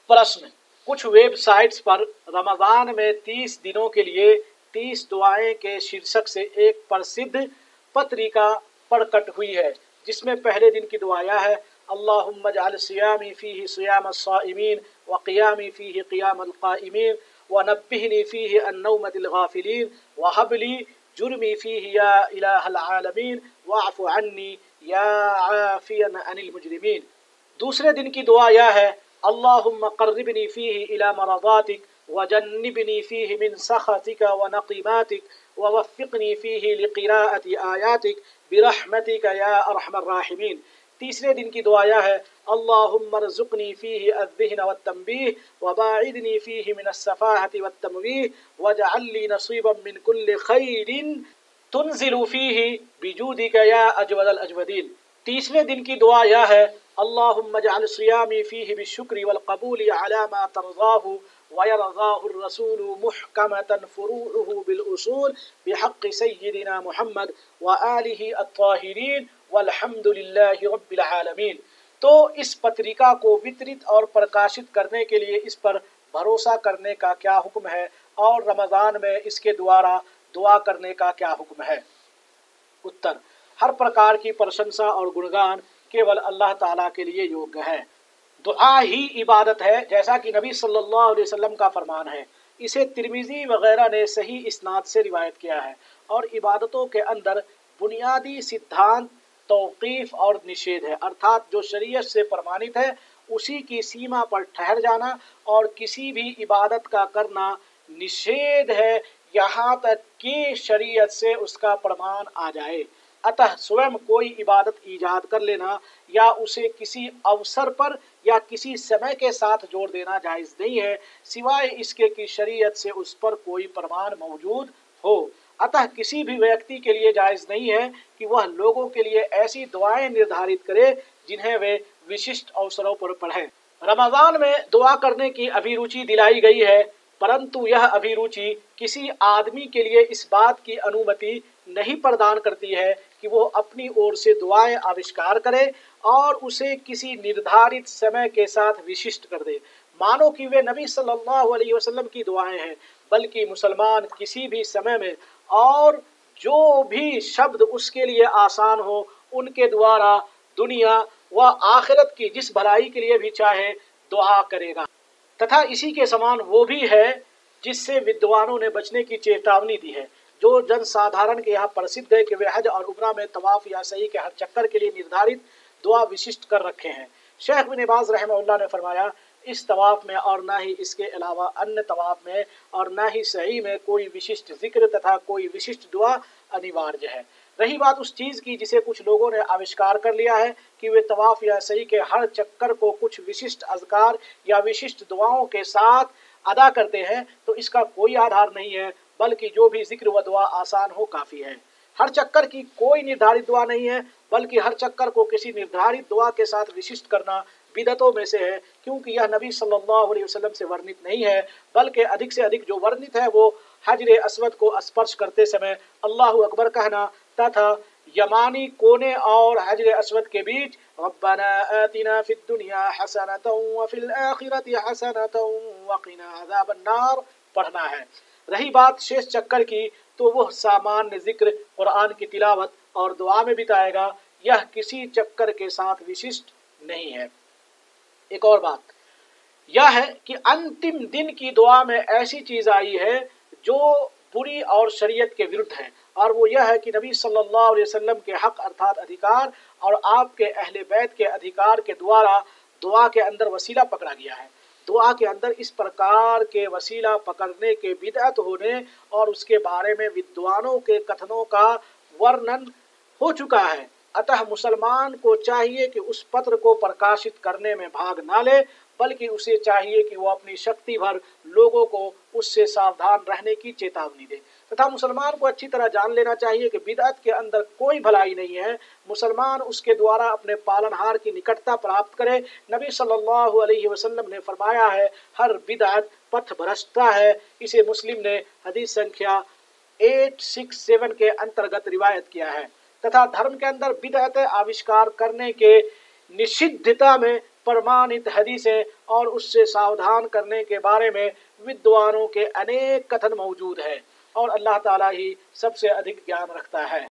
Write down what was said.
प्रश्न: कुछ web sites पर रमजान में 30 दिनों के लिए 30 दुआएं के शीर्षक से एक प्रसिद्ध पत्रिका प्रकट हुई है, जिसमें पहले दिन की दुआ यह है: अल्लाहुम्मा जअल सियामी फीही सियाम अस्साइमीन व क़ियामी फीही क़ियाम अल-क़ाइमीन व नब्बिहनी फीही अन नौमतिल गाफ़िलीन व हबली जुर्मी फीही या इलाहल आलमीन वअफ़ु अन्नी या आफ़ियन अनिल मुजरिमीन। दूसरे दिन की दुआ यह है: अल्लाहुम्मा क़र्रिबनी फ़ीही इला मरज़ातिक व जन्निबनी फ़ीही मिन सख़तिक व नक़ीमातिक व वफ़्फ़िक़नी फ़ीही लिक़िराअति आयातिक बिरहमतिक या अरहमर राहिमीन। तीसरे दिन की दुआ यह है: अल्लाहुम्मा रज़ुक़नी फ़ीही अज़्ज़िहन वत्तंबीह व बाइदनी फ़ीही मिनस्सफ़ाहति वत्तमवीह वजअल ली नसीबम मिन कुल्लि ख़ैरिन तुनज़िलु फ़ीही बिजूदिक या अजवदल अजवदीन। तीसरे दिन की दुआ यह है: अल्लाहुम्मा जअल सियामी फ़ीही बिश्शुक्रि वल क़बूलि अला मा तर्ज़ाहु व यरज़ाहु र-रसूलु मुहकमतन फ़ुरूउहु बिल उसूल बिहक़्क़ि सय्यिदिना मुहम्मद व आलिहि अत्ताहिरीन वल्हम्दुलिल्लाहि रब्बिल आलमीन। तो इस पत्रिका को वितरित और प्रकाशित करने के लिए इस पर भरोसा करने का क्या हुक्म है, और रमज़ान में इसके द्वारा दुआ करने का क्या हुक्म है? उत्तर: हर प्रकार की प्रशंसा और गुणगान केवल अल्लाह ताला के लिए योग्य है। दुआ ही इबादत है, जैसा कि नबी सल्लल्लाहु अलैहि वसल्लम का फरमान है। इसे तिर्मिज़ी वगैरह ने सही इस्नाद से रिवायत किया है। और इबादतों के अंदर बुनियादी सिद्धांत तौक़ीफ़ और निषेध है, अर्थात जो शरीयत से प्रमाणित है उसी की सीमा पर ठहर जाना, और किसी भी इबादत का करना निषेध है यहाँ तक कि शरीयत से उसका प्रमाण आ जाए। अतः स्वयं कोई इबादत ईजाद कर लेना या उसे किसी अवसर पर या किसी समय के साथ जोड़ देना जायज़ नहीं है, सिवाय इसके कि शरीयत से उस पर कोई प्रमाण मौजूद हो। अतः किसी भी व्यक्ति के लिए जायज़ नहीं है कि वह लोगों के लिए ऐसी दुआएं निर्धारित करे जिन्हें वे विशिष्ट अवसरों पर पढ़ें। रमज़ान में दुआ करने की अभिरुचि दिलाई गई है, परंतु यह अभिरुचि किसी आदमी के लिए इस बात की अनुमति नहीं प्रदान करती है कि वो अपनी ओर से दुआएं आविष्कार करे और उसे किसी निर्धारित समय के साथ विशिष्ट कर दे, मानो कि वे नबी सल्लल्लाहु अलैहि वसल्लम की दुआएं हैं। बल्कि मुसलमान किसी भी समय में और जो भी शब्द उसके लिए आसान हो उनके द्वारा दुनिया व आखिरत की जिस भलाई के लिए भी चाहे दुआ करेगा। तथा इसी के समान वो भी है जिससे विद्वानों ने बचने की चेतावनी दी है, जो जन साधारण के यहाँ प्रसिद्ध है कि वे हज और उम्रा में तवाफ या सही के हर चक्कर के लिए निर्धारित दुआ विशिष्ट कर रखे हैं। शेख बिन बाज़ रहमहुल्लाह ने फरमाया, इस तवाफ में और ना ही इसके अलावा अन्य तवाफ में और ना ही सही में कोई विशिष्ट जिक्र तथा कोई विशिष्ट दुआ अनिवार्य है। रही बात उस चीज़ की जिसे कुछ लोगों ने आविष्कार कर लिया है कि वे तवाफ या सही के हर चक्कर को कुछ विशिष्ट अज़कार या विशिष्ट दुआओं के साथ अदा करते हैं, तो इसका कोई आधार नहीं है, बल्कि जो भी जिक्र व दुआ आसान हो काफ़ी है। हर चक्कर की कोई निर्धारित दुआ नहीं है, बल्कि हर चक्कर को किसी निर्धारित दुआ के साथ विशिष्ट करना बिदअतों में से है, क्योंकि यह नबी सल्लल्लाहु अलैहि वसल्लम से वर्णित नहीं है, बल्कि अधिक से अधिक जो वर्णित है वो हजर अस्वद को स्पर्श करते समय अल्लाहु अकबर कहना तथा यमानी कोने और हजर अस्वद के बीच रब्बना आतिना फिद दुनिया हसनतन व फिल आखिरति हसनतन व क़िना अज़ाबन नार पढ़ना है। रही बात शेष चक्कर की, तो वह सामान्य जिक्र कुरान की तिलावत और दुआ में बिताएगा, यह किसी चक्कर के साथ विशिष्ट नहीं है। एक और बात यह है कि अंतिम दिन की दुआ में ऐसी चीज़ आई है जो बुरी और शरीयत के विरुद्ध है, और वो यह है कि नबी सल्लल्लाहु अलैहि वसल्लम के हक अर्थात अधिकार और आपके अहले बैत के अधिकार के द्वारा दुआ के अंदर वसीला पकड़ा गया है। दुआ के अंदर इस प्रकार के वसीला पकड़ने के बिदअत होने और उसके बारे में विद्वानों के कथनों का वर्णन हो चुका है। अतः मुसलमान को चाहिए कि उस पत्र को प्रकाशित करने में भाग ना ले, बल्कि उसे चाहिए कि वो अपनी शक्ति भर लोगों को उससे सावधान रहने की चेतावनी दे। तथा मुसलमान को अच्छी तरह जान लेना चाहिए कि बिदअत के अंदर कोई भलाई नहीं है। मुसलमान उसके द्वारा अपने पालनहार की निकटता प्राप्त करे। नबी सल्लल्लाहु अलैहि वसल्लम ने फरमाया है, हर बिदअत पथ भ्रष्टता है। इसे मुस्लिम ने हदीस संख्या 867 के अंतर्गत रिवायत किया है। तथा धर्म के अंदर बिदअत आविष्कार करने के निषिद्धता में प्रमाणित हदीसें और उससे सावधान करने के बारे में विद्वानों के अनेक कथन मौजूद हैं और अल्लाह ताला ही सबसे अधिक ज्ञान रखता है।